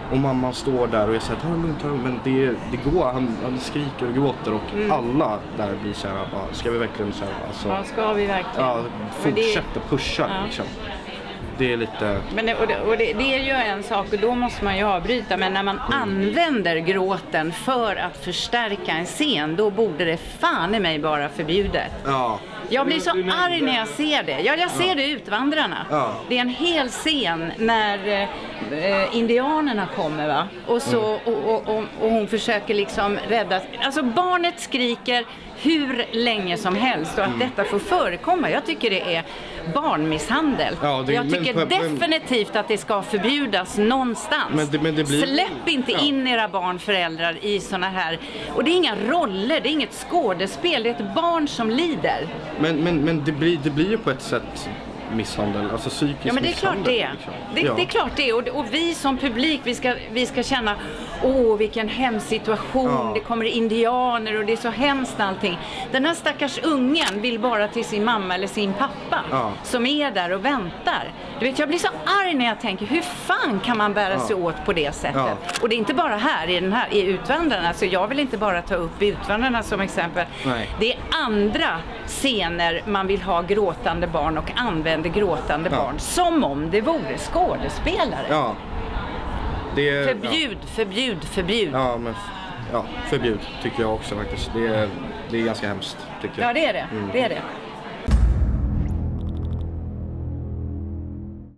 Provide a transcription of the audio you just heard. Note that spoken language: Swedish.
Och mamman står där och jag säger ta det lugnt, men det går, han skriker och gråter och alla där blir så här, bara, ska vi verkligen så här, alltså, ja, ska vi verkligen? Ja, fortsätta pusha liksom. Det är lite... Men det är ju en sak och då måste man ju avbryta, men när man använder gråten för att förstärka en scen, då borde det fan i mig bara förbjudet. Ja. Jag blir så arg när jag ser det. Jag ser det i Utvandrarna. Ja. Det är en hel scen när indianerna kommer, va? Och, så, och hon försöker liksom rädda... Alltså barnet skriker hur länge som helst och att detta får förekomma. Jag tycker det är barnmisshandel. Ja, jag tycker definitivt att det ska förbjudas någonstans. Men det blir... Släpp inte in era barnföräldrar i såna här... Och det är inga roller, det är inget skådespel, det är ett barn som lider. Men det blir ju på ett sätt misshandel, alltså psykisk misshandel. Ja, men det är klart det. Liksom. Det är klart det. Och vi som publik, vi ska känna, vilken hemsk situation, det kommer indianer och det är så hemskt allting. Den här stackars ungen vill bara till sin mamma eller sin pappa som är där och väntar. Du vet, jag blir så arg när jag tänker, hur fan kan man bära sig åt på det sättet? Ja. Och det är inte bara här i Utvandrarna, så jag vill inte bara ta upp Utvandrarna som exempel. Nej. Det är andra scener man vill ha gråtande barn och använder gråtande barn som om det vore skådespelare. Ja. Förbjud. Ja, men förbjud tycker jag också faktiskt. Det är ganska hemskt tycker jag. Ja, det är det. Det är det.